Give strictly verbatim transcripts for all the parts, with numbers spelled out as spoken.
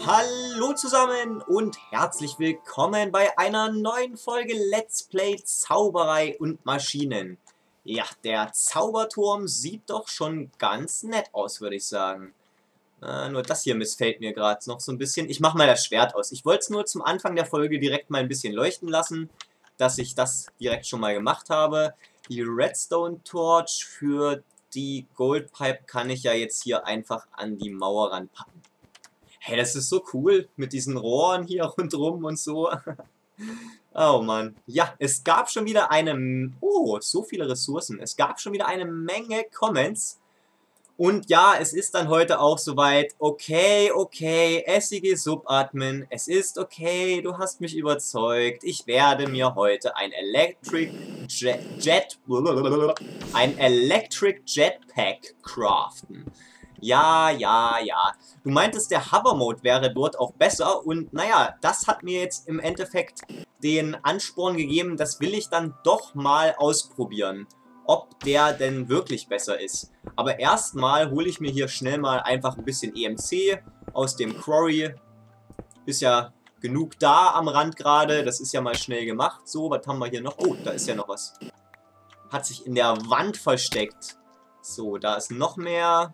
Hallo zusammen und herzlich willkommen bei einer neuen Folge Let's Play Zauberei und Maschinen. Ja, der Zauberturm sieht doch schon ganz nett aus, würde ich sagen. Äh, nur das hier missfällt mir gerade noch so ein bisschen. Ich mache mal das Schwert aus. Ich wollte es nur zum Anfang der Folge direkt mal ein bisschen leuchten lassen, dass ich das direkt schon mal gemacht habe. Die Redstone Torch für die Gold Pipe kann ich ja jetzt hier einfach an die Mauer ranpacken. Hey, das ist so cool mit diesen Rohren hier rundrum und so. Oh Mann. Ja, es gab schon wieder eine... Oh, so viele Ressourcen. Es gab schon wieder eine Menge Comments. Und ja, es ist dann heute auch soweit. Okay, okay, essige Subatmen. Es ist okay, du hast mich überzeugt. Ich werde mir heute ein Electric Jet... Jet ein Electric Jetpack craften. Ja, ja, ja. Du meintest, der Hover-Mode wäre dort auch besser und naja, das hat mir jetzt im Endeffekt den Ansporn gegeben, das will ich dann doch mal ausprobieren, ob der denn wirklich besser ist. Aber erstmal hole ich mir hier schnell mal einfach ein bisschen E M C aus dem Quarry. Ist ja genug da am Rand gerade, das ist ja mal schnell gemacht. So, was haben wir hier noch? Oh, da ist ja noch was. Hat sich in der Wand versteckt. So, da ist noch mehr...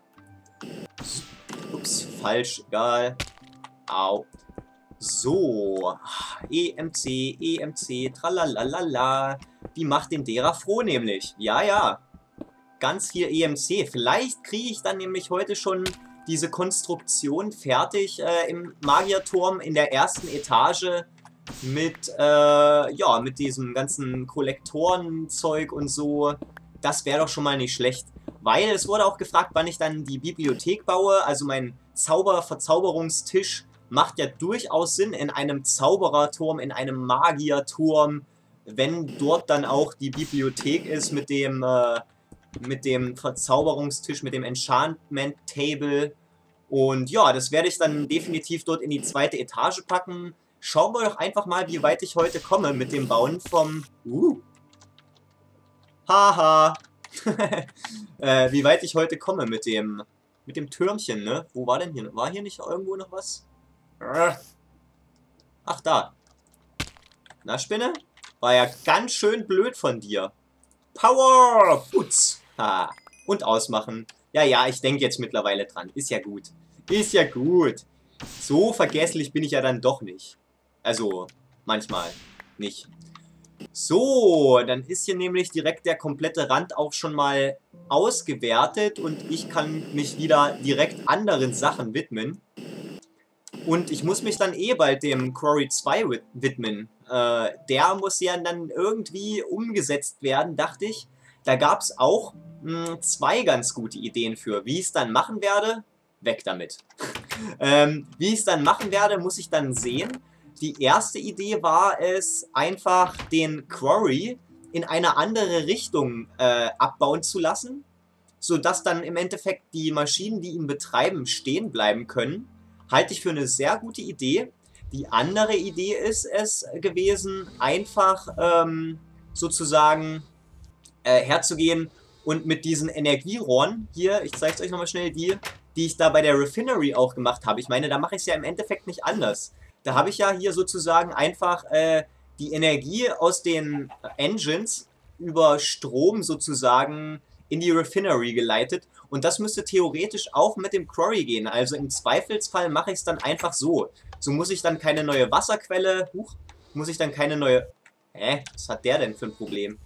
Ups, falsch, egal. Au. So. E M C, E M C, tralalala. Die macht den derer froh nämlich. Ja, ja. Ganz viel E M C. Vielleicht kriege ich dann nämlich heute schon diese Konstruktion fertig äh, im Magierturm in der ersten Etage mit, äh, ja, mit diesem ganzen Kollektorenzeug und so. Das wäre doch schon mal nicht schlecht. Weil es wurde auch gefragt, wann ich dann die Bibliothek baue. Also mein Zauber-Verzauberungstisch macht ja durchaus Sinn in einem Zaubererturm, in einem Magierturm. Wenn dort dann auch die Bibliothek ist mit dem, äh, mit dem Verzauberungstisch, mit dem Enchantment Table. Und ja, das werde ich dann definitiv dort in die zweite Etage packen. Schauen wir doch einfach mal, wie weit ich heute komme mit dem Bauen vom... Uh. Haha. äh, wie weit ich heute komme mit dem mit dem Türmchen, ne? Wo war denn hier? War hier nicht irgendwo noch was? Ach, da. Na, Spinne? War ja ganz schön blöd von dir. Power! Putz! Ha. Und ausmachen. Ja, ja, ich denke jetzt mittlerweile dran. Ist ja gut. Ist ja gut. So vergesslich bin ich ja dann doch nicht. Also, manchmal nicht. So, dann ist hier nämlich direkt der komplette Rand auch schon mal ausgewertet und ich kann mich wieder direkt anderen Sachen widmen. Und ich muss mich dann eh bald dem Quarry zwei widmen. Äh, der muss ja dann irgendwie umgesetzt werden, dachte ich. Da gab es auch mh, zwei ganz gute Ideen für. Wie ich es dann machen werde, weg damit. ähm, wie ich es dann machen werde, muss ich dann sehen. Die erste Idee war es, einfach den Quarry in eine andere Richtung äh, abbauen zu lassen, sodass dann im Endeffekt die Maschinen, die ihn betreiben, stehen bleiben können. Halte ich für eine sehr gute Idee. Die andere Idee ist es gewesen, einfach ähm, sozusagen äh, herzugehen und mit diesen Energierohren, hier, ich zeige es euch nochmal schnell, die, die ich da bei der Refinery auch gemacht habe. Ich meine, da mache ich es ja im Endeffekt nicht anders. Da habe ich ja hier sozusagen einfach äh, die Energie aus den Engines über Strom sozusagen in die Refinery geleitet. Und das müsste theoretisch auch mit dem Quarry gehen. Also im Zweifelsfall mache ich es dann einfach so. So muss ich dann keine neue Wasserquelle... Huch, muss ich dann keine neue... Hä? Was hat der denn für ein Problem?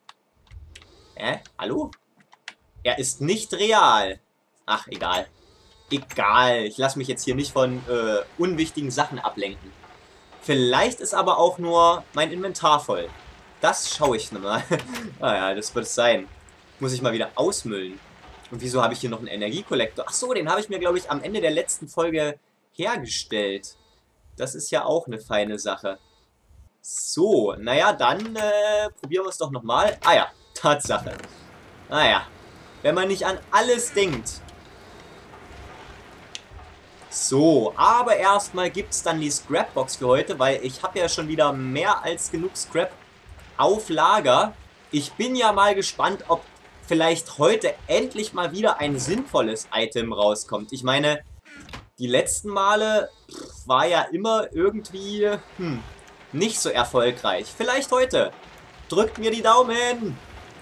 Hä? Hallo? Er ist nicht real. Ach, egal. Egal, ich lasse mich jetzt hier nicht von äh, unwichtigen Sachen ablenken. Vielleicht ist aber auch nur mein Inventar voll. Das schaue ich nochmal. Ah ja, das wird es sein. Muss ich mal wieder ausmüllen. Und wieso habe ich hier noch einen Energiekollektor? Ach so, den habe ich mir, glaube ich, am Ende der letzten Folge hergestellt. Das ist ja auch eine feine Sache. So, naja, dann äh, probieren wir es doch nochmal. Ah ja, Tatsache. Naja, wenn man nicht an alles denkt... So, aber erstmal gibt es dann die Scrapbox für heute, weil ich habe ja schon wieder mehr als genug Scrap auf Lager. Ich bin ja mal gespannt, ob vielleicht heute endlich mal wieder ein sinnvolles Item rauskommt. Ich meine, die letzten Male war ja immer irgendwie hm, nicht so erfolgreich. Vielleicht heute. Drückt mir die Daumen.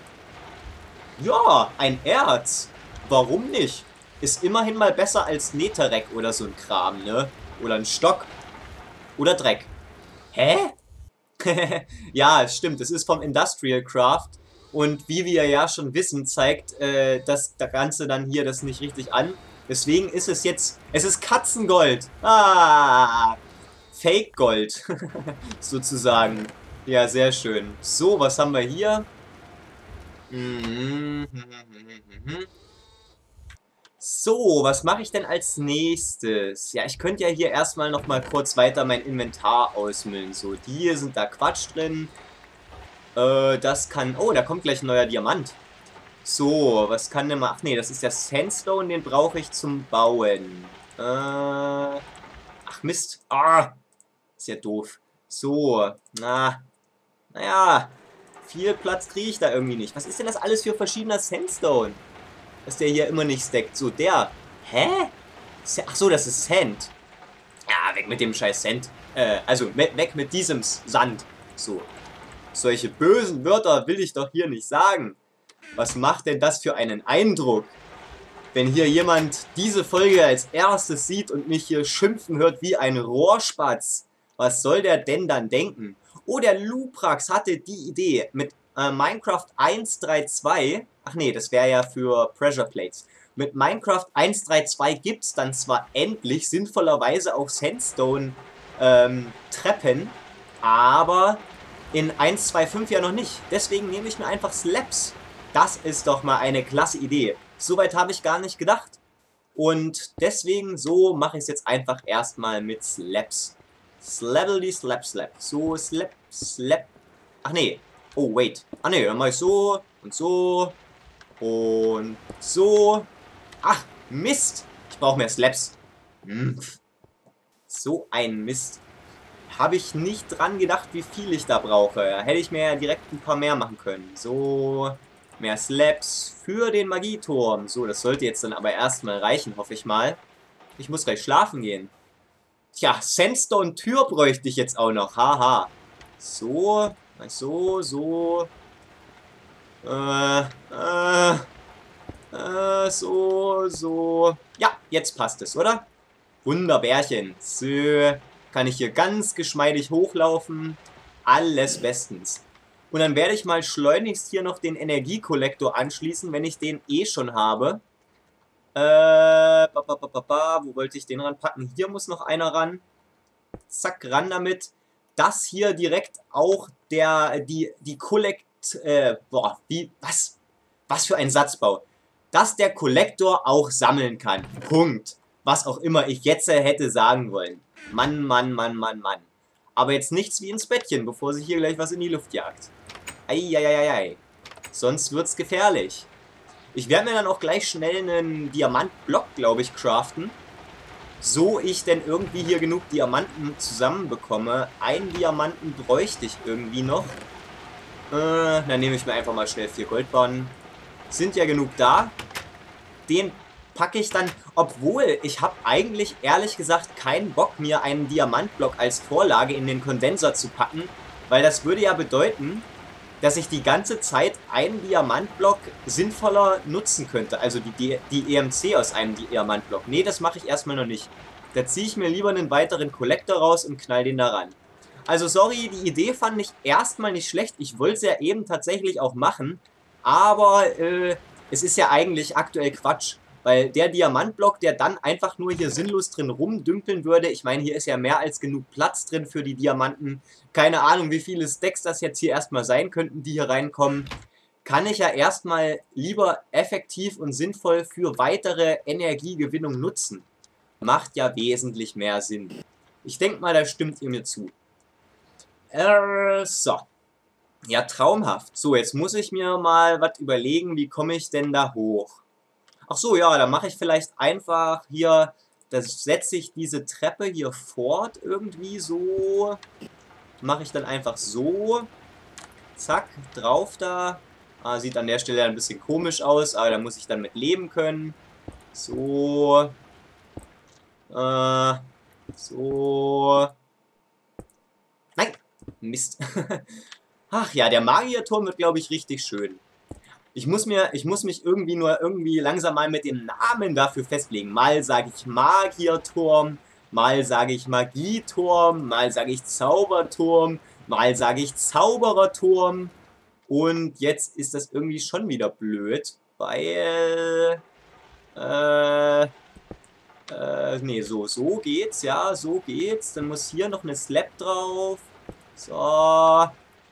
Ja, ein Erz. Warum nicht? Ist immerhin mal besser als Netherrack oder so ein Kram, ne? Oder ein Stock. Oder Dreck. Hä? Ja, stimmt. Es ist vom Industrial Craft. Und wie wir ja schon wissen, zeigt äh, das Ganze dann hier das nicht richtig an. Deswegen ist es jetzt... Es ist Katzengold. Ah! Fake Gold. Sozusagen. Ja, sehr schön. So, was haben wir hier? So, was mache ich denn als nächstes? Ja, ich könnte ja hier erstmal nochmal kurz weiter mein Inventar ausmüllen. So, die hier sind da Quatsch drin. Äh, das kann... Oh, da kommt gleich ein neuer Diamant. So, was kann denn mal... Ach nee, das ist der Sandstone, den brauche ich zum Bauen. Äh... Ach Mist. Ah! Ist ja doof. So, na... Naja, viel Platz kriege ich da irgendwie nicht. Was ist denn das alles für verschiedener Sandstone? Dass der hier immer nicht stackt. So, der... Hä? Ach so, das ist Sand. Ja, weg mit dem scheiß Sand. Äh, also, weg mit diesem Sand. So. Solche bösen Wörter will ich doch hier nicht sagen. Was macht denn das für einen Eindruck? Wenn hier jemand diese Folge als erstes sieht und mich hier schimpfen hört wie ein Rohrspatz. Was soll der denn dann denken? Oh, der Luprax hatte die Idee mit äh, Minecraft eins Punkt drei Punkt zwei. Ach nee, das wäre ja für Pressure Plates. Mit Minecraft eins Punkt drei Punkt zwei gibt es dann zwar endlich sinnvollerweise auch Sandstone ähm, Treppen, aber in eins Punkt zwei Punkt fünf ja noch nicht. Deswegen nehme ich mir einfach Slabs. Das ist doch mal eine klasse Idee. Soweit habe ich gar nicht gedacht. Und deswegen so mache ich es jetzt einfach erstmal mit Slabs. Slabbledy Slap Slap. So, Slap, Slap. Ach nee. Oh, wait. Ach nee, dann mache ich so und so und so. Ach, Mist. Ich brauche mehr Slabs. Hm. So ein Mist. Habe ich nicht dran gedacht, wie viel ich da brauche. Hätte ich mir ja direkt ein paar mehr machen können. So, mehr Slabs für den Magieturm. So, das sollte jetzt dann aber erstmal reichen, hoffe ich mal. Ich muss gleich schlafen gehen. Tja, Sandstone-Tür bräuchte ich jetzt auch noch. Haha. So, so, so. Äh, äh, äh, so, so. Ja, jetzt passt es, oder? Wunderbärchen. So, kann ich hier ganz geschmeidig hochlaufen. Alles bestens. Und dann werde ich mal schleunigst hier noch den Energiekollektor anschließen, wenn ich den eh schon habe. Äh, ba, ba, ba, ba, ba. Wo wollte ich den ranpacken? Hier muss noch einer ran. Zack, ran damit. Dass hier direkt auch der, die, die Kollekt, äh, boah, wie, was? Was für ein Satzbau. Dass der Kollektor auch sammeln kann. Punkt. Was auch immer ich jetzt hätte sagen wollen. Mann, Mann, Mann, Mann, Mann. Aber jetzt nichts wie ins Bettchen, bevor sich hier gleich was in die Luft jagt. Eieieiei. Sonst wird's gefährlich. Ich werde mir dann auch gleich schnell einen Diamantblock, glaube ich, craften. So ich denn irgendwie hier genug Diamanten zusammenbekomme. Einen Diamanten bräuchte ich irgendwie noch. Äh, dann nehme ich mir einfach mal schnell vier Goldbarren. Sind ja genug da. Den packe ich dann, obwohl ich habe eigentlich ehrlich gesagt keinen Bock, mir einen Diamantblock als Vorlage in den Kondenser zu packen. Weil das würde ja bedeuten, dass ich die ganze Zeit einen Diamantblock sinnvoller nutzen könnte. Also die, die E M C aus einem Diamantblock. Nee, das mache ich erstmal noch nicht. Da ziehe ich mir lieber einen weiteren Kollektor raus und knall den da ran. Also sorry, die Idee fand ich erstmal nicht schlecht. Ich wollte es ja eben tatsächlich auch machen. Aber äh, es ist ja eigentlich aktuell Quatsch. Weil der Diamantblock, der dann einfach nur hier sinnlos drin rumdümpeln würde, ich meine, hier ist ja mehr als genug Platz drin für die Diamanten. Keine Ahnung, wie viele Stacks das jetzt hier erstmal sein könnten, die hier reinkommen. Kann ich ja erstmal lieber effektiv und sinnvoll für weitere Energiegewinnung nutzen. Macht ja wesentlich mehr Sinn. Ich denke mal, da stimmt ihr mir zu. Äh, so. Ja, traumhaft. So, jetzt muss ich mir mal was überlegen, wie komme ich denn da hoch? Ach so, ja, dann mache ich vielleicht einfach hier, da setze ich diese Treppe hier fort irgendwie so. Mache ich dann einfach so. Zack, drauf da. Ah, sieht an der Stelle ein bisschen komisch aus, aber da muss ich dann mit leben können. So. Äh, So. Nein. Mist. Ach ja, der Magierturm wird, glaube ich, richtig schön. Ich muss mir, ich muss mich irgendwie nur irgendwie langsam mal mit dem Namen dafür festlegen. Mal sage ich Magierturm, mal sage ich Magieturm, mal sage ich Zauberturm, mal sage ich Zaubererturm. Und jetzt ist das irgendwie schon wieder blöd, weil... Äh... Äh, nee, so, so geht's, ja, so geht's. Dann muss hier noch eine Slab drauf. So.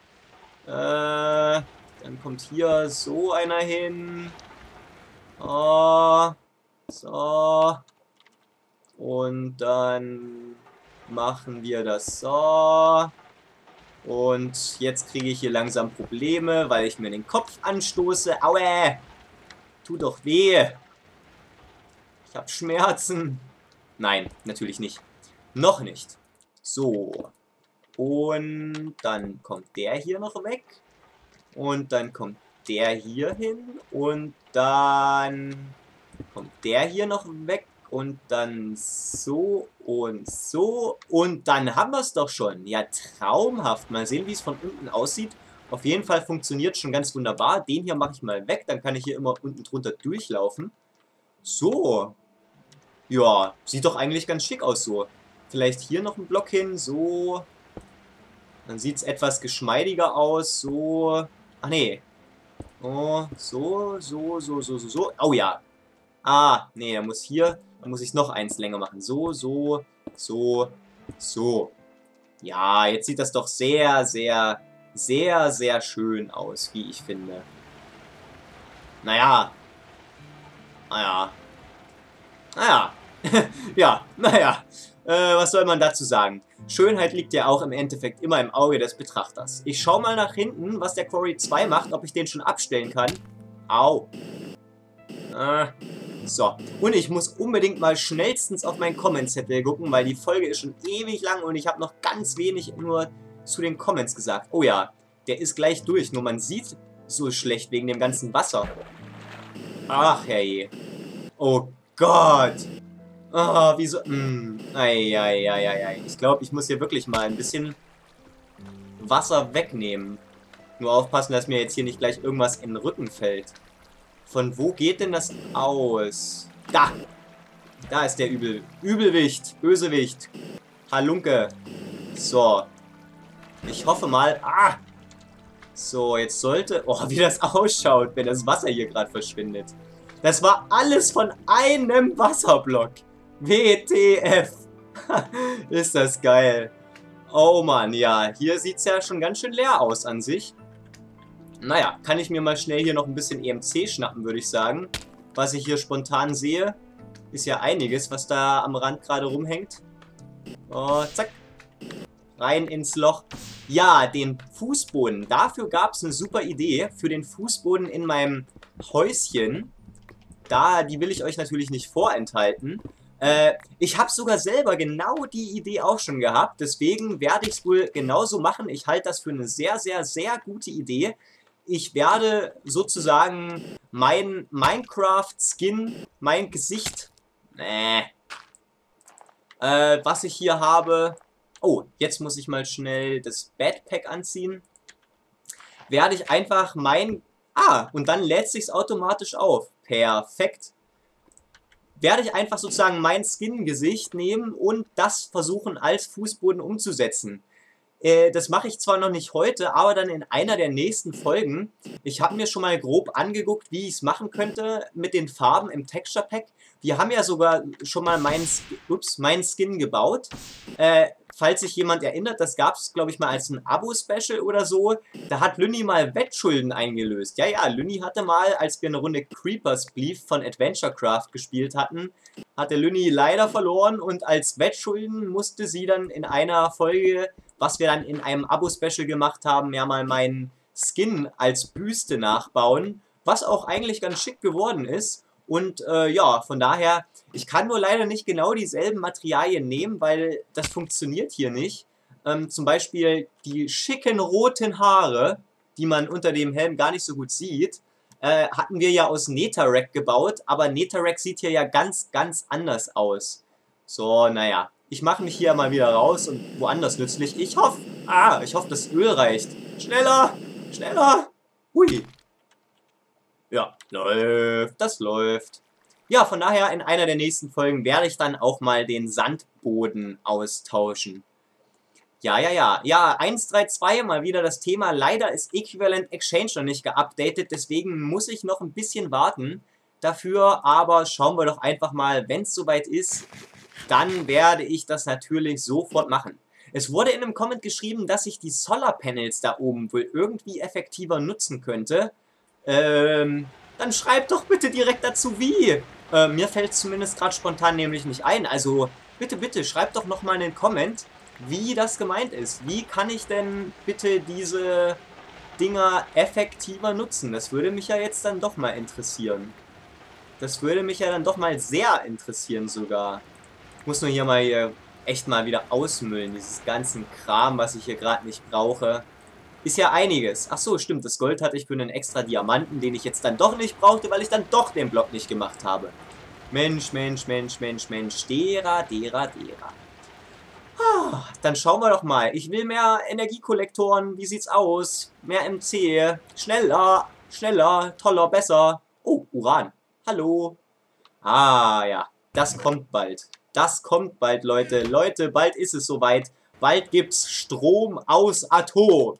Äh... Dann kommt hier so einer hin. Oh, so. Und dann machen wir das so. Und jetzt kriege ich hier langsam Probleme, weil ich mir den Kopf anstoße. Aue! Tut doch weh. Ich habe Schmerzen. Nein, natürlich nicht. Noch nicht. So. Und dann kommt der hier noch weg. Und dann kommt der hier hin. Und dann kommt der hier noch weg. Und dann so und so. Und dann haben wir es doch schon. Ja, traumhaft. Mal sehen, wie es von unten aussieht. Auf jeden Fall funktioniert schon ganz wunderbar. Den hier mache ich mal weg. Dann kann ich hier immer unten drunter durchlaufen. So. Ja, sieht doch eigentlich ganz schick aus so. Vielleicht hier noch ein Block hin. So. Dann sieht es etwas geschmeidiger aus. So. Ach nee. Oh, so, so, so, so, so, so. Oh ja. Ah, nee, da muss hier, da muss ich noch eins länger machen. So, so, so, so. Ja, jetzt sieht das doch sehr, sehr, sehr, sehr schön aus, wie ich finde. Naja. Naja. Naja. Ja, naja. Äh, was soll man dazu sagen? Schönheit liegt ja auch im Endeffekt immer im Auge des Betrachters. Ich schau mal nach hinten, was der Quarry zwei macht, ob ich den schon abstellen kann. Au. Äh, so. Und ich muss unbedingt mal schnellstens auf meinen Comment-Zettel gucken, weil die Folge ist schon ewig lang und ich habe noch ganz wenig nur zu den Comments gesagt. Oh ja, der ist gleich durch, nur man sieht so schlecht wegen dem ganzen Wasser. Ach, herrje. Oh Gott. Ah, oh, wieso? Hm. Eieieiei. Ich glaube, ich muss hier wirklich mal ein bisschen Wasser wegnehmen. Nur aufpassen, dass mir jetzt hier nicht gleich irgendwas in den Rücken fällt. Von wo geht denn das aus? Da! Da ist der Übel. Übelwicht. Bösewicht. Halunke. So. Ich hoffe mal... Ah! So, jetzt sollte... Oh, wie das ausschaut, wenn das Wasser hier gerade verschwindet. Das war alles von einem Wasserblock. W T F. Ist das geil. Oh Mann, ja. Hier sieht es ja schon ganz schön leer aus an sich. Naja, kann ich mir mal schnell hier noch ein bisschen E M C schnappen, würde ich sagen. Was ich hier spontan sehe, ist ja einiges, was da am Rand gerade rumhängt. Oh, zack. Rein ins Loch. Ja, den Fußboden. Dafür gab es eine super Idee für den Fußboden in meinem Häuschen. Da, die will ich euch natürlich nicht vorenthalten. Äh, ich habe sogar selber genau die Idee auch schon gehabt. Deswegen werde ich es wohl genauso machen. Ich halte das für eine sehr, sehr, sehr gute Idee. Ich werde sozusagen mein Minecraft-Skin, mein Gesicht, äh, äh, was ich hier habe... Oh, jetzt muss ich mal schnell das Backpack anziehen. Werde ich einfach mein... Ah, und dann lädt sich's automatisch auf. Perfekt. Werde ich einfach sozusagen mein Skin-Gesicht nehmen und das versuchen als Fußboden umzusetzen. Äh, das mache ich zwar noch nicht heute, aber dann in einer der nächsten Folgen. Ich habe mir schon mal grob angeguckt, wie ich es machen könnte mit den Farben im Texture Pack. Wir haben ja sogar schon mal meinen ups, meinen Skin gebaut. Äh, falls sich jemand erinnert, das gab es, glaube ich, mal als ein Abo-Special oder so. Da hat Lünni mal Wettschulden eingelöst. Ja, ja, Lünni hatte mal, als wir eine Runde Creepers Belief von Adventurecraft gespielt hatten, hatte Lünni leider verloren und als Wettschulden musste sie dann in einer Folge, was wir dann in einem Abo-Special gemacht haben, ja mal meinen Skin als Büste nachbauen, was auch eigentlich ganz schick geworden ist. Und äh, ja, von daher, ich kann nur leider nicht genau dieselben Materialien nehmen, weil das funktioniert hier nicht. Ähm, zum Beispiel die schicken roten Haare, die man unter dem Helm gar nicht so gut sieht, äh, hatten wir ja aus Netherrack gebaut, aber Netherrack sieht hier ja ganz, ganz anders aus. So, naja, Ich mache mich hier mal wieder raus und woanders nützlich. Ich hoffe, ah, ich hoffe, das Öl reicht. Schneller, schneller. Hui. Ja, läuft, das läuft. Ja, von daher in einer der nächsten Folgen werde ich dann auch mal den Sandboden austauschen. Ja, ja, ja. Ja, eins Punkt drei Punkt zwei mal wieder das Thema. Leider ist Equivalent Exchange noch nicht geupdatet, deswegen muss ich noch ein bisschen warten dafür. Aber schauen wir doch einfach mal, wenn es soweit ist, dann werde ich das natürlich sofort machen. Es wurde in einem Comment geschrieben, dass ich die Solarpanels da oben wohl irgendwie effektiver nutzen könnte. Ähm, dann schreibt doch bitte direkt dazu, wie. Äh, mir fällt zumindest gerade spontan nämlich nicht ein. Also bitte, bitte, schreibt doch nochmal einen Comment, wie das gemeint ist. Wie kann ich denn bitte diese Dinger effektiver nutzen? Das würde mich ja jetzt dann doch mal interessieren. Das würde mich ja dann doch mal sehr interessieren sogar. Ich muss nur hier mal hier echt mal wieder ausmüllen, dieses ganzen Kram, was ich hier gerade nicht brauche. Ist ja einiges. Ach so, stimmt, das Gold hatte ich für einen extra Diamanten, den ich jetzt dann doch nicht brauchte, weil ich dann doch den Block nicht gemacht habe. Mensch, Mensch, Mensch, Mensch, Mensch, dera, dera, dera. Ah, dann schauen wir doch mal. Ich will mehr Energiekollektoren. Wie sieht's aus? Mehr M C. Schneller, schneller, toller, besser. Oh, Uran. Hallo. Ah, ja. Das kommt bald. Das kommt bald, Leute. Leute, bald ist es soweit. Bald gibt's Strom aus Atom.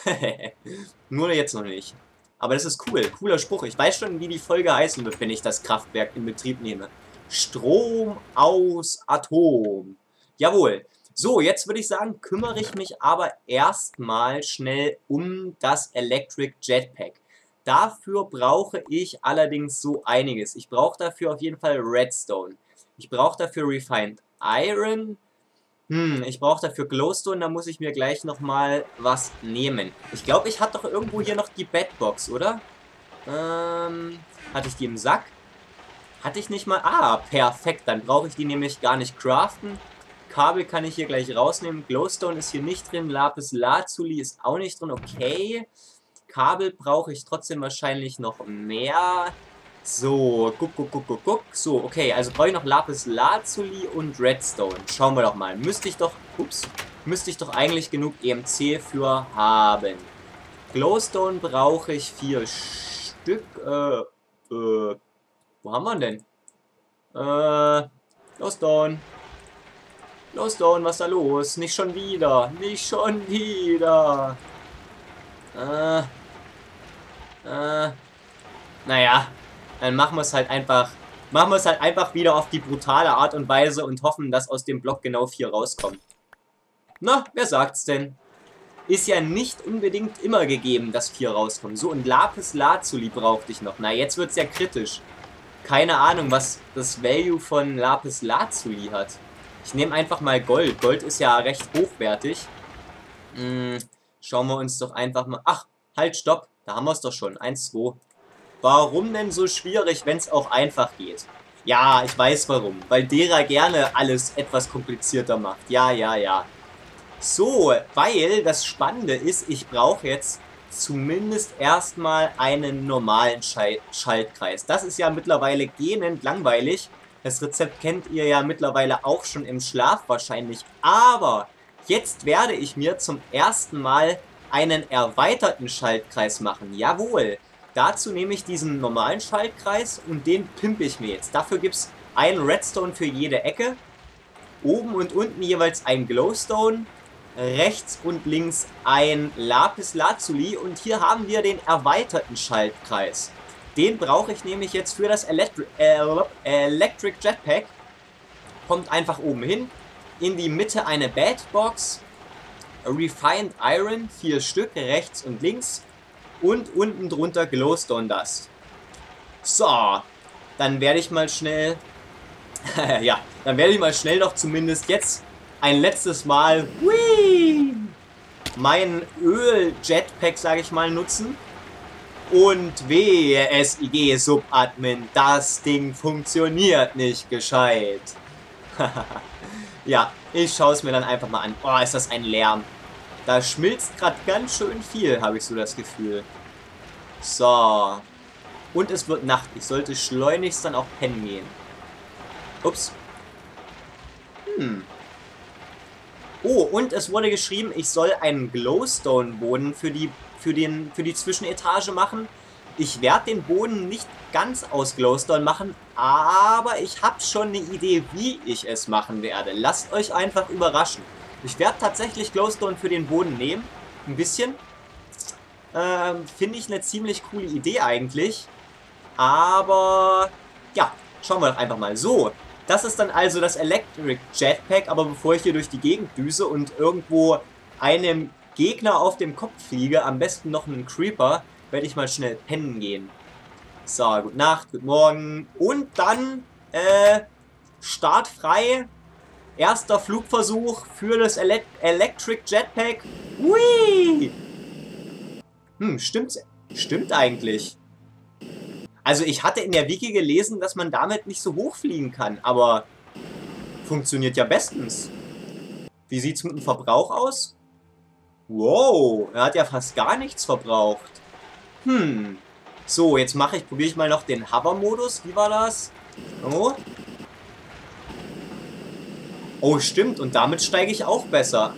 Nur jetzt noch nicht. Aber das ist cool. Cooler Spruch. Ich weiß schon, wie die Folge heißen wird, wenn ich das Kraftwerk in Betrieb nehme. Strom aus Atom. Jawohl. So, jetzt würde ich sagen, kümmere ich mich aber erstmal schnell um das Electric Jetpack. Dafür brauche ich allerdings so einiges. Ich brauche dafür auf jeden Fall Redstone. Ich brauche dafür Refined Iron. Hm, ich brauche dafür Glowstone, da muss ich mir gleich nochmal was nehmen. Ich glaube, ich hatte doch irgendwo hier noch die Bedbox, oder? Ähm, hatte ich die im Sack? Hatte ich nicht mal... Ah, perfekt, dann brauche ich die nämlich gar nicht craften. Kabel kann ich hier gleich rausnehmen. Glowstone ist hier nicht drin. Lapis Lazuli ist auch nicht drin. Okay. Kabel brauche ich trotzdem wahrscheinlich noch mehr. So, guck, guck, guck, guck, guck. So, okay, also brauche ich noch Lapis Lazuli und Redstone. Schauen wir doch mal. Müsste ich doch, ups, müsste ich doch eigentlich genug E M C für haben. Glowstone brauche ich vier Stück. Äh, äh, wo haben wir denn? Äh, Glowstone. Glowstone, was ist da los? Nicht schon wieder. Nicht schon wieder. Äh, äh, naja. Dann machen wir es halt einfach, machen wir es halt einfach wieder auf die brutale Art und Weise und hoffen, dass aus dem Block genau vier rauskommen. Na, wer sagt's denn? Ist ja nicht unbedingt immer gegeben, dass vier rauskommen. So, und Lapis Lazuli brauchte ich noch. Na, jetzt wird's ja kritisch. Keine Ahnung, was das Value von Lapis Lazuli hat. Ich nehme einfach mal Gold. Gold ist ja recht hochwertig. Hm, schauen wir uns doch einfach mal... Ach, halt, stopp. Da haben wir es doch schon. Eins, zwei... Warum denn so schwierig, wenn es auch einfach geht? Ja, ich weiß warum. Weil derer gerne alles etwas komplizierter macht. Ja, ja, ja. So, weil das Spannende ist, ich brauche jetzt zumindest erstmal einen normalen Schal- Schaltkreis. Das ist ja mittlerweile gähnend langweilig. Das Rezept kennt ihr ja mittlerweile auch schon im Schlaf wahrscheinlich. Aber jetzt werde ich mir zum ersten Mal einen erweiterten Schaltkreis machen. Jawohl. Dazu nehme ich diesen normalen Schaltkreis und den pimpe ich mir jetzt. Dafür gibt es einen Redstone für jede Ecke. Oben und unten jeweils ein Glowstone. Rechts und links ein Lapis Lazuli. Und hier haben wir den erweiterten Schaltkreis. Den brauche ich nämlich jetzt für das Electri äh, Electric Jetpack. Kommt einfach oben hin. In die Mitte eine Bedbox. Refined Iron, vier Stück, rechts und links. Und unten drunter Glowstone Dust. So, dann werde ich mal schnell, ja, dann werde ich mal schnell doch zumindest jetzt ein letztes Mal, whee, mein Öl-Jetpack, sage ich mal, nutzen. Und wehe, S I G-Subadmin, das Ding funktioniert nicht gescheit. Ja, ich schaue es mir dann einfach mal an. Oh, ist das ein Lärm. Da schmilzt gerade ganz schön viel, habe ich so das Gefühl. So. Und es wird Nacht. Ich sollte schleunigst dann auch pennen gehen. Ups. Hm. Oh, und es wurde geschrieben, ich soll einen Glowstone-Boden für die, für, den, für die Zwischenetage machen. Ich werde den Boden nicht ganz aus Glowstone machen, aber ich habe schon eine Idee, wie ich es machen werde. Lasst euch einfach überraschen. Ich werde tatsächlich Glowstone für den Boden nehmen. Ein bisschen. Ähm, finde ich eine ziemlich coole Idee eigentlich. Aber, ja, schauen wir doch einfach mal. So, das ist dann also das Electric Jetpack, aber bevor ich hier durch die Gegend düse und irgendwo einem Gegner auf dem Kopf fliege, am besten noch einen Creeper, werde ich mal schnell pennen gehen. So, gute Nacht, guten Morgen. Und dann, äh, Start frei. Erster Flugversuch für das Ele Electric Jetpack. Hui! Hm, stimmt, stimmt eigentlich. Also ich hatte in der Wiki gelesen, dass man damit nicht so hoch fliegen kann, aber funktioniert ja bestens. Wie sieht's mit dem Verbrauch aus? Wow, er hat ja fast gar nichts verbraucht. Hm. So, jetzt mache ich, probiere ich mal noch den Hover-Modus. Wie war das? Oh. Oh, stimmt. Und damit steige ich auch besser.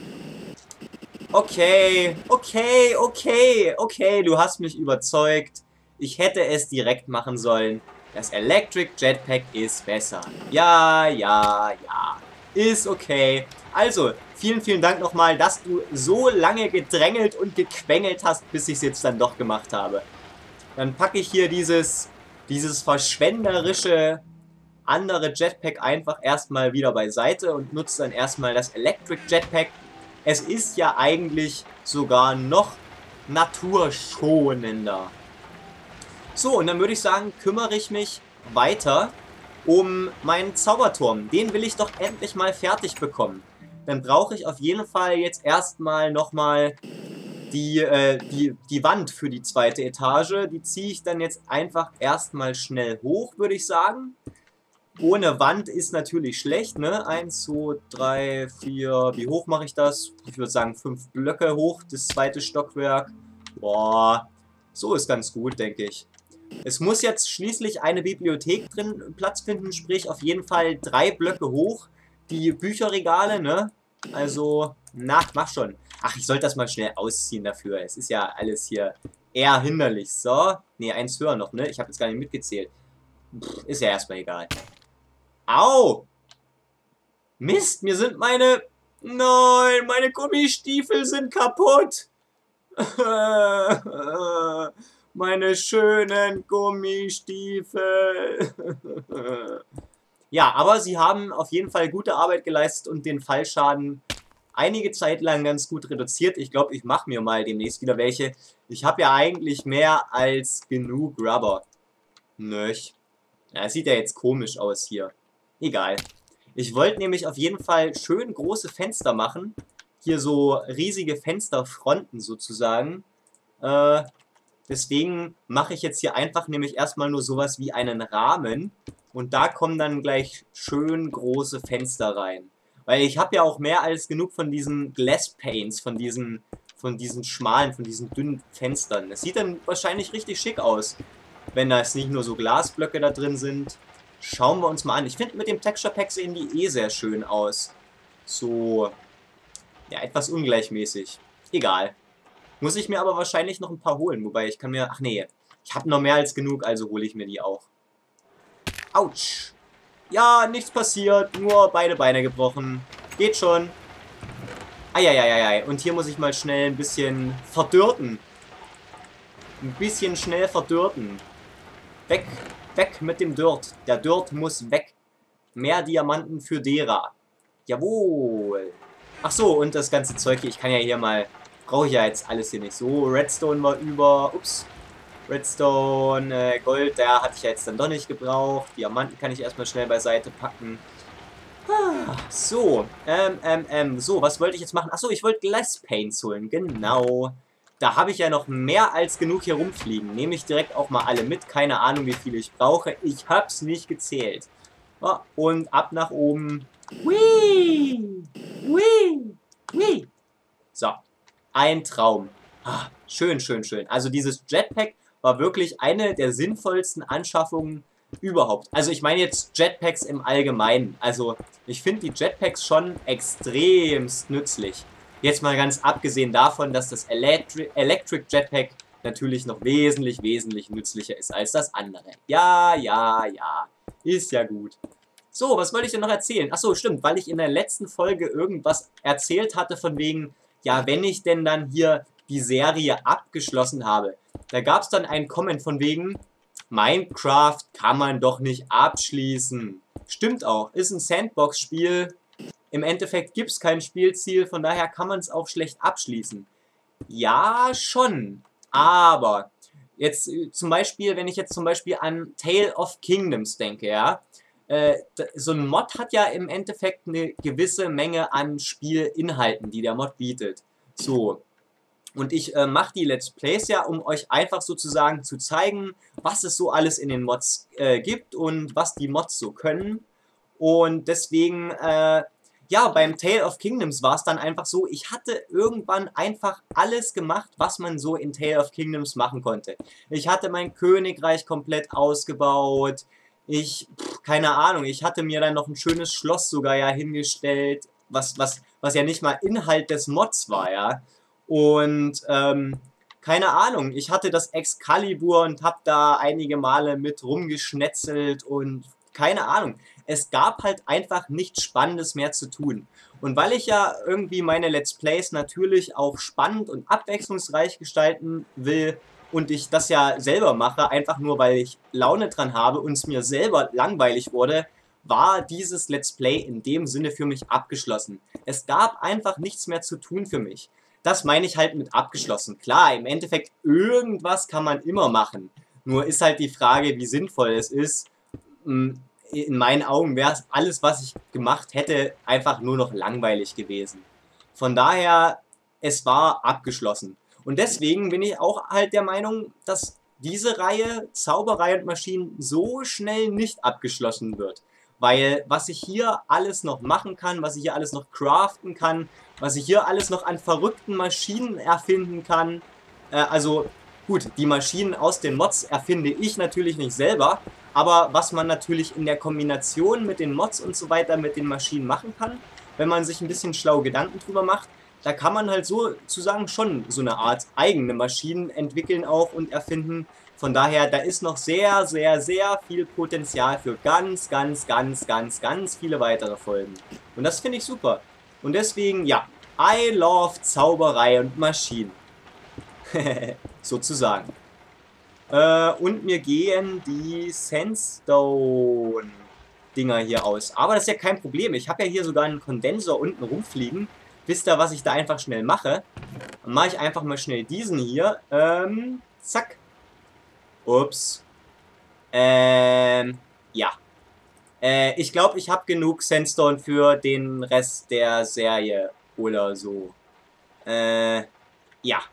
Okay, okay, okay, okay. Du hast mich überzeugt. Ich hätte es direkt machen sollen. Das Electric Jetpack ist besser. Ja, ja, ja. Ist okay. Also, vielen, vielen Dank nochmal, dass du so lange gedrängelt und gequengelt hast, bis ich es jetzt dann doch gemacht habe. Dann packe ich hier dieses, dieses verschwenderische andere Jetpack einfach erstmal wieder beiseite und nutze dann erstmal das Electric Jetpack. Es ist ja eigentlich sogar noch naturschonender. So, und dann würde ich sagen, kümmere ich mich weiter um meinen Zauberturm. Den will ich doch endlich mal fertig bekommen. Dann brauche ich auf jeden Fall jetzt erstmal nochmal die, äh, die, die Wand für die zweite Etage. Die ziehe ich dann jetzt einfach erstmal schnell hoch, würde ich sagen. Ohne Wand ist natürlich schlecht, ne? eins, zwei, drei, vier, wie hoch mache ich das? Ich würde sagen fünf Blöcke hoch, das zweite Stockwerk. Boah, so ist ganz gut, denke ich. Es muss jetzt schließlich eine Bibliothek drin Platz finden, sprich auf jeden Fall drei Blöcke hoch. Die Bücherregale, ne? Also, na, mach schon. Ach, ich sollte das mal schnell ausziehen dafür. Es ist ja alles hier eher hinderlich. So, ne, eins höher noch, ne? Ich habe jetzt gar nicht mitgezählt. Pff, ist ja erstmal egal. Au! Mist, mir sind meine... Nein, meine Gummistiefel sind kaputt. Meine schönen Gummistiefel. Ja, aber sie haben auf jeden Fall gute Arbeit geleistet und den Fallschaden einige Zeit lang ganz gut reduziert. Ich glaube, ich mache mir mal demnächst wieder welche. Ich habe ja eigentlich mehr als genug Rubber. Nöch. Ja, sieht ja jetzt komisch aus hier. Egal. Ich wollte nämlich auf jeden Fall schön große Fenster machen. Hier so riesige Fensterfronten sozusagen. Äh, deswegen mache ich jetzt hier einfach nämlich erstmal nur sowas wie einen Rahmen. Und da kommen dann gleich schön große Fenster rein. Weil ich habe ja auch mehr als genug von diesen Glass Panes, von diesen, von diesen schmalen, von diesen dünnen Fenstern. Das sieht dann wahrscheinlich richtig schick aus, wenn da jetzt nicht nur so Glasblöcke da drin sind. Schauen wir uns mal an. Ich finde, mit dem Texture Pack sehen die eh sehr schön aus. So, ja, etwas ungleichmäßig. Egal. Muss ich mir aber wahrscheinlich noch ein paar holen. Wobei, ich kann mir... Ach nee, ich habe noch mehr als genug, also hole ich mir die auch. Autsch. Ja, nichts passiert. Nur beide Beine gebrochen. Geht schon. Eieieiei. Und hier muss ich mal schnell ein bisschen verdürten. Ein bisschen schnell verdürten. Weg. Weg mit dem Dirt. Der Dirt muss weg. Mehr Diamanten für Dera. Jawohl. Ach so, und das ganze Zeug hier. Ich kann ja hier mal... Brauche ich ja jetzt alles hier nicht. So, Redstone war über... Ups. Redstone, äh, Gold, der hatte ich ja jetzt dann doch nicht gebraucht. Diamanten kann ich erstmal schnell beiseite packen. Ah, so, ähm, ähm, ähm, so, was wollte ich jetzt machen? Achso, ich wollte Glass Paints holen, genau. Da habe ich ja noch mehr als genug hier rumfliegen. Nehme ich direkt auch mal alle mit. Keine Ahnung, wie viele ich brauche. Ich hab's nicht gezählt. Oh, und ab nach oben. Whee! Whee! Whee! So, ein Traum. Ah, schön, schön, schön. Also dieses Jetpack war wirklich eine der sinnvollsten Anschaffungen, Überhaupt. Also ich meine jetzt Jetpacks im Allgemeinen. Also ich finde die Jetpacks schon extremst nützlich. Jetzt mal ganz abgesehen davon, dass das Electri Electric Jetpack natürlich noch wesentlich, wesentlich nützlicher ist als das andere. Ja, ja, ja. Ist ja gut. So, was wollte ich denn noch erzählen? Achso, stimmt, weil ich in der letzten Folge irgendwas erzählt hatte von wegen, ja, wenn ich denn dann hier die Serie abgeschlossen habe. Da gab es dann einen Comment von wegen, Minecraft kann man doch nicht abschließen. Stimmt auch, ist ein Sandbox-Spiel. Im Endeffekt gibt es kein Spielziel, von daher kann man es auch schlecht abschließen. Ja, schon. Aber, jetzt zum Beispiel, wenn ich jetzt zum Beispiel an Tale of Kingdoms denke, ja, äh, so ein Mod hat ja im Endeffekt eine gewisse Menge an Spielinhalten, die der Mod bietet. So. Und ich äh, mache die Let's Plays ja, um euch einfach sozusagen zu zeigen, was es so alles in den Mods äh, gibt und was die Mods so können. Und deswegen, äh, ja, beim Tale of Kingdoms war es dann einfach so, ich hatte irgendwann einfach alles gemacht, was man so in Tale of Kingdoms machen konnte. Ich hatte mein Königreich komplett ausgebaut. Ich, pff, keine Ahnung, ich hatte mir dann noch ein schönes Schloss sogar ja hingestellt, was, was, was ja nicht mal Inhalt des Mods war, ja. Und, ähm, keine Ahnung, ich hatte das Excalibur und hab da einige Male mit rumgeschnetzelt und keine Ahnung. Es gab halt einfach nichts Spannendes mehr zu tun. Und weil ich ja irgendwie meine Let's Plays natürlich auch spannend und abwechslungsreich gestalten will und ich das ja selber mache, einfach nur weil ich Laune dran habe und es mir selber langweilig wurde, war dieses Let's Play in dem Sinne für mich abgeschlossen. Es gab einfach nichts mehr zu tun für mich. Das meine ich halt mit abgeschlossen. Klar, im Endeffekt, irgendwas kann man immer machen. Nur ist halt die Frage, wie sinnvoll es ist. In meinen Augen wäre es alles, was ich gemacht hätte, einfach nur noch langweilig gewesen. Von daher, es war abgeschlossen. Und deswegen bin ich auch halt der Meinung, dass diese Reihe Zauberei und Maschinen so schnell nicht abgeschlossen wird. Weil was ich hier alles noch machen kann, was ich hier alles noch craften kann, was ich hier alles noch an verrückten Maschinen erfinden kann. Äh, also gut, die Maschinen aus den Mods erfinde ich natürlich nicht selber, aber was man natürlich in der Kombination mit den Mods und so weiter mit den Maschinen machen kann, wenn man sich ein bisschen schlau Gedanken drüber macht, da kann man halt sozusagen schon so eine Art eigene Maschinen entwickeln auch und erfinden. Von daher, da ist noch sehr, sehr, sehr viel Potenzial für ganz, ganz, ganz, ganz, ganz viele weitere Folgen. Und das finde ich super. Und deswegen, ja, I love Zauberei und Maschinen. Sozusagen. Äh, und mir gehen die Sandstone-Dinger hier aus. Aber das ist ja kein Problem. Ich habe ja hier sogar einen Kondensor unten rumfliegen. Wisst ihr, was ich da einfach schnell mache? Dann mache ich einfach mal schnell diesen hier. Ähm, zack. Ups. Ähm, ja. Äh, ich glaube, ich habe genug Sandstone für den Rest der Serie oder so. Äh, ja.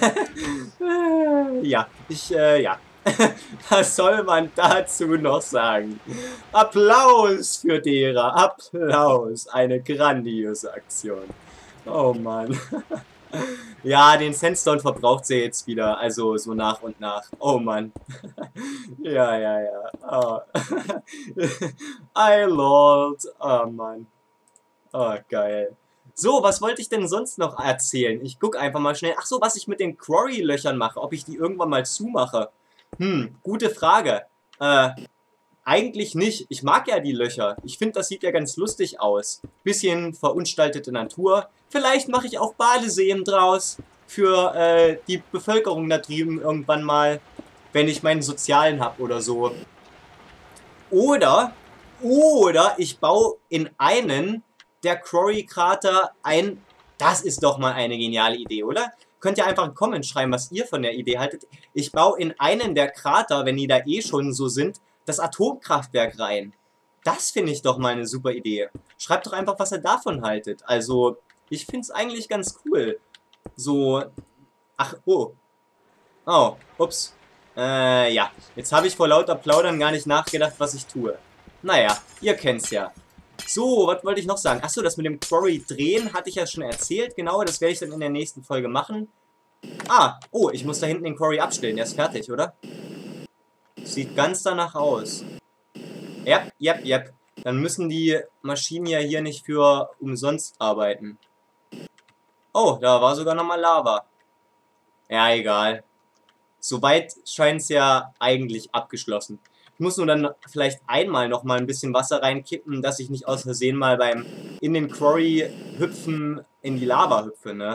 ja, ich, äh, ja. Was soll man dazu noch sagen? Applaus für Dera, Applaus. Eine grandiose Aktion. Oh Mann. Ja, den Sandstone verbraucht sie jetzt wieder, also so nach und nach. Oh Mann. ja, ja, ja. Oh. I Lord. Oh Mann. Oh, geil. So, was wollte ich denn sonst noch erzählen? Ich guck einfach mal schnell. Ach so, was ich mit den Quarry-Löchern mache. Ob ich die irgendwann mal zumache. Hm, gute Frage. Äh, eigentlich nicht. Ich mag ja die Löcher. Ich finde, das sieht ja ganz lustig aus. Bisschen verunstaltete Natur. Vielleicht mache ich auch Badeseen draus. Für äh, die Bevölkerung da drüben irgendwann mal. Wenn ich meinen Sozialen habe oder so. Oder, oder ich baue in einen der Quarry-Krater ein... Das ist doch mal eine geniale Idee, oder? Könnt ihr einfach einen Comment schreiben, was ihr von der Idee haltet. Ich baue in einen der Krater, wenn die da eh schon so sind, das Atomkraftwerk rein. Das finde ich doch mal eine super Idee. Schreibt doch einfach, was ihr davon haltet. Also, ich finde es eigentlich ganz cool. So, ach, oh. Oh, ups. Äh, ja. Jetzt habe ich vor lauter Plaudern gar nicht nachgedacht, was ich tue. Naja, ihr kennt's ja. So, was wollte ich noch sagen? Achso, das mit dem Quarry drehen hatte ich ja schon erzählt. Genau, das werde ich dann in der nächsten Folge machen. Ah, oh, ich muss da hinten den Quarry abstellen. Der ist fertig, oder? Sieht ganz danach aus. Yep, yep, yep. Dann müssen die Maschinen ja hier nicht für umsonst arbeiten. Oh, da war sogar nochmal Lava. Ja, egal. Soweit scheint es ja eigentlich abgeschlossen. Ich muss nur dann vielleicht einmal nochmal ein bisschen Wasser reinkippen, dass ich nicht aus Versehen mal beim in den Quarry hüpfen in die Lava hüpfe, ne?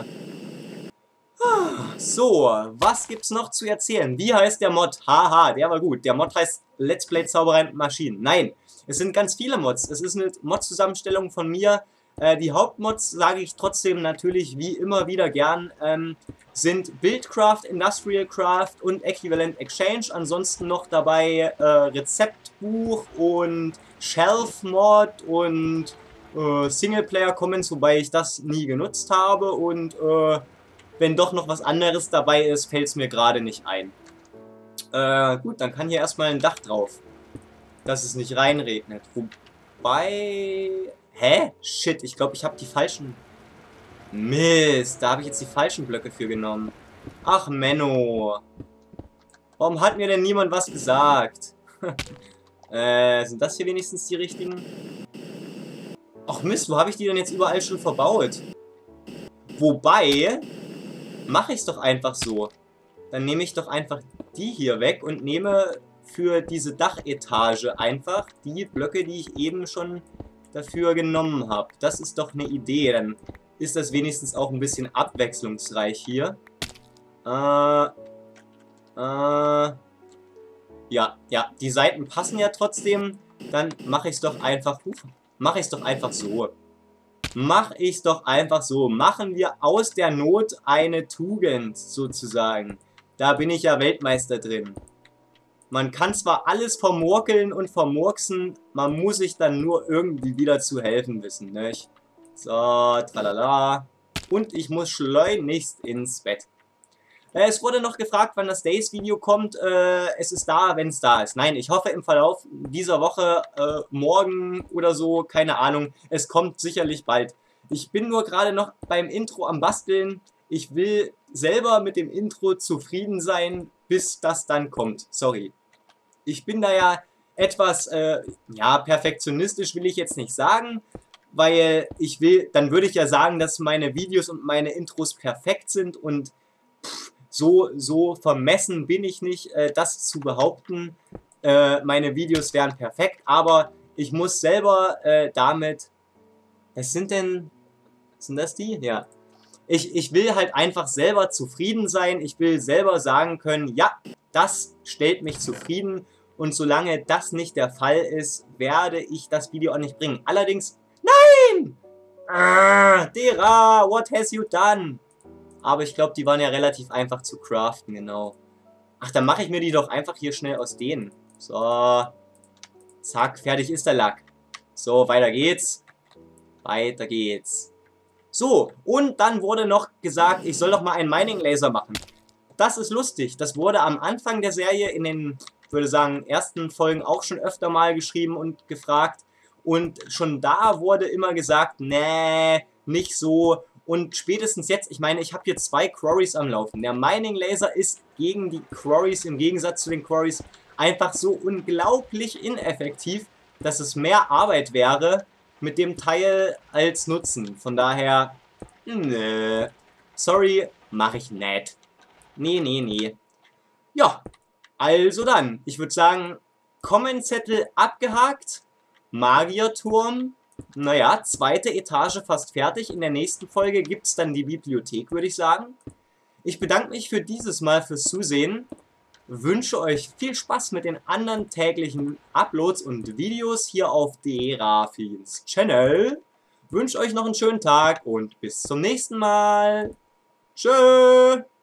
So, was gibt's noch zu erzählen? Wie heißt der Mod? Haha, der war gut. Der Mod heißt Let's Play Zauberei mit Maschinen. Nein, es sind ganz viele Mods. Es ist eine Mod-Zusammenstellung von mir. Äh, die Hauptmods, sage ich trotzdem natürlich wie immer wieder gern, ähm, sind Buildcraft, Industrial Craft und Equivalent Exchange. Ansonsten noch dabei äh, Rezeptbuch und Shelf Mod und äh, Singleplayer Comments, wobei ich das nie genutzt habe und äh, wenn doch noch was anderes dabei ist, fällt es mir gerade nicht ein. Äh, gut, dann kann hier erstmal ein Dach drauf. Dass es nicht reinregnet. Wobei... Hä? Shit, ich glaube, ich habe die falschen... Mist, da habe ich jetzt die falschen Blöcke für genommen. Ach, Menno. Warum hat mir denn niemand was gesagt? äh, sind das hier wenigstens die richtigen? Ach Mist, wo habe ich die denn jetzt überall schon verbaut? Wobei... Mache ich es doch einfach so. Dann nehme ich doch einfach die hier weg und nehme für diese Dachetage einfach die Blöcke, die ich eben schon dafür genommen habe. Das ist doch eine Idee. Dann ist das wenigstens auch ein bisschen abwechslungsreich hier. Äh, äh, ja, ja, die Seiten passen ja trotzdem. Dann mache ich es doch einfach, mache ich es doch einfach so. Mach ich's doch einfach so. Machen wir aus der Not eine Tugend, sozusagen. Da bin ich ja Weltmeister drin. Man kann zwar alles vermurkeln und vermurksen, man muss sich dann nur irgendwie wieder zu helfen wissen, nicht? So, tralala. Und ich muss schleunigst ins Bett. Es wurde noch gefragt, wann das Days-Video kommt. Äh, es ist da, wenn es da ist. Nein, ich hoffe im Verlauf dieser Woche, äh, morgen oder so, keine Ahnung. Es kommt sicherlich bald. Ich bin nur gerade noch beim Intro am Basteln. Ich will selber mit dem Intro zufrieden sein, bis das dann kommt. Sorry. Ich bin da ja etwas, äh, ja, perfektionistisch will ich jetzt nicht sagen. Weil ich will, dann würde ich ja sagen, dass meine Videos und meine Intros perfekt sind und pff, So, so vermessen bin ich nicht, äh, das zu behaupten. Äh, meine Videos wären perfekt, aber ich muss selber äh, damit... Was sind denn... Sind das die? Ja. Ich, ich will halt einfach selber zufrieden sein. Ich will selber sagen können, ja, das stellt mich zufrieden. Und solange das nicht der Fall ist, werde ich das Video auch nicht bringen. Allerdings... Nein! Ah, Dera, what has you done? Aber ich glaube, die waren ja relativ einfach zu craften, genau. Ach, dann mache ich mir die doch einfach hier schnell aus denen. So. Zack, fertig ist der Lack. So, weiter geht's. Weiter geht's. So, und dann wurde noch gesagt, ich soll doch mal einen Mining Laser machen. Das ist lustig. Das wurde am Anfang der Serie in den, ich würde sagen, ersten Folgen auch schon öfter mal geschrieben und gefragt. Und schon da wurde immer gesagt, nee, nicht so. Und spätestens jetzt, ich meine, ich habe hier zwei Quarries am Laufen. Der Mining Laser ist gegen die Quarries, im Gegensatz zu den Quarries, einfach so unglaublich ineffektiv, dass es mehr Arbeit wäre mit dem Teil als Nutzen. Von daher, nö. Sorry, mache ich nicht. Nee, nee, nee. Ja, also dann. Ich würde sagen, Comment-Zettel abgehakt. Magierturm. Naja, zweite Etage fast fertig. In der nächsten Folge gibt es dann die Bibliothek, würde ich sagen. Ich bedanke mich für dieses Mal fürs Zusehen. Wünsche euch viel Spaß mit den anderen täglichen Uploads und Videos hier auf Derafins Channel. Wünsche euch noch einen schönen Tag und bis zum nächsten Mal. Tschö!